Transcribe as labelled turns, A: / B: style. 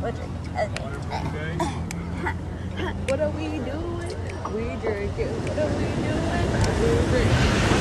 A: We'll drink. Okay.
B: What are we doing? We drinking. What are we doing? We drinking.